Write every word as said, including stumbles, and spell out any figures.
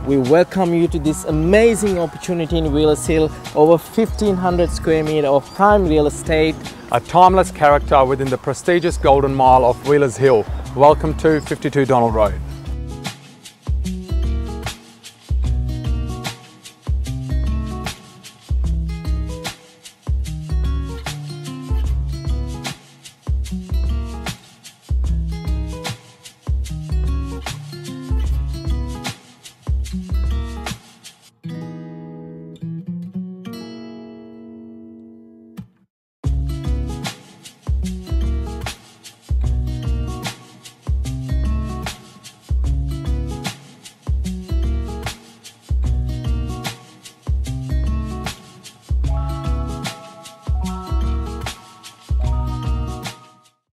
We welcome you to this amazing opportunity in Wheelers Hill, over fifteen hundred square metre of prime real estate. A timeless character within the prestigious Golden Mile of Wheelers Hill. Welcome to fifty-two Donald Road.